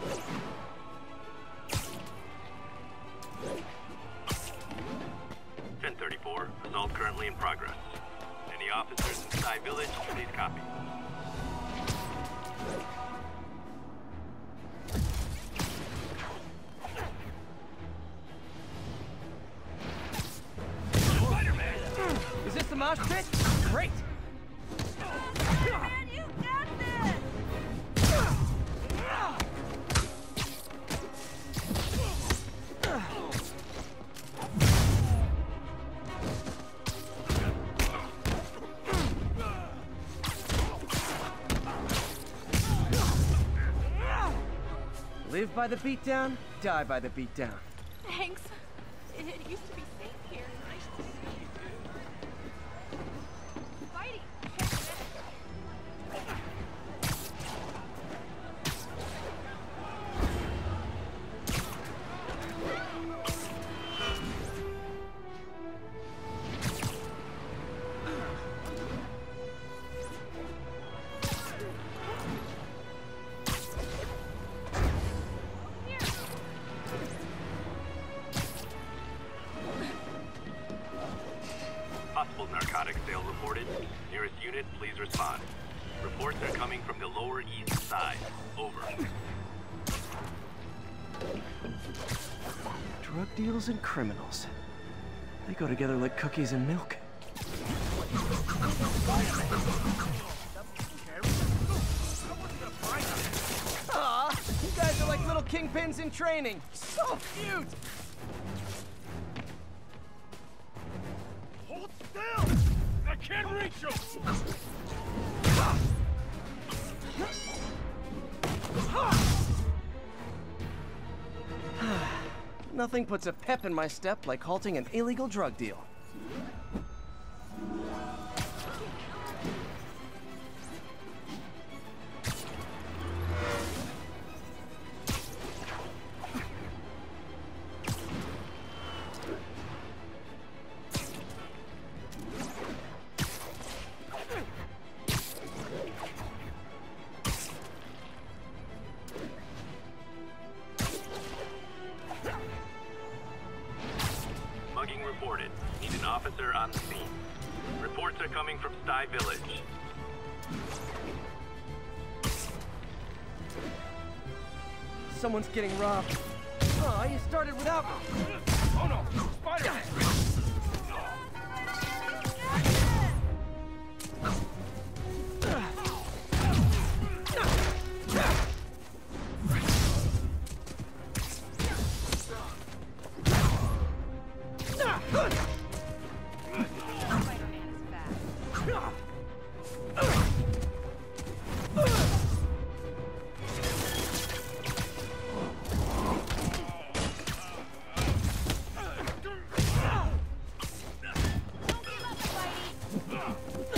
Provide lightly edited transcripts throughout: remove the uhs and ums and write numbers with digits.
1034, assault currently in progress. Any officers in Sky Village, please copy. Is this the mosh pit? Great! Man, you got this! Live by the beatdown, die by the beatdown. Thanks. It used to be safe here. Nice to see you. Spidey, check this. Possible narcotics sale reported. Nearest unit, please respond. Reports are coming from the Lower East Side. Over. Drug deals and criminals. They go together like cookies and milk. Aw, you guys are like little kingpins in training. So cute! Hold still! I can't reach you! Nothing puts a pep in my step like halting an illegal drug deal. Mugging reported. Need an officer on the scene. Reports are coming from Sky Village. Someone's getting robbed. Aw, you started without me. Oh no! Spider-Man! Spider-Man is fast. Don't give up, Spidey!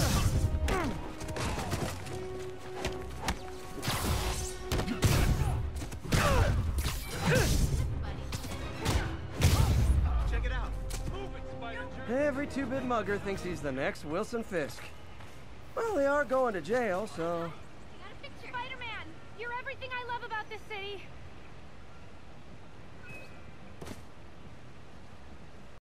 Check it out! Move it, Spider-Man! Every two-bit mugger thinks he's the next Wilson Fisk. Well, they are going to jail, so... I got a picture. Spider-Man, you're everything I love about this city.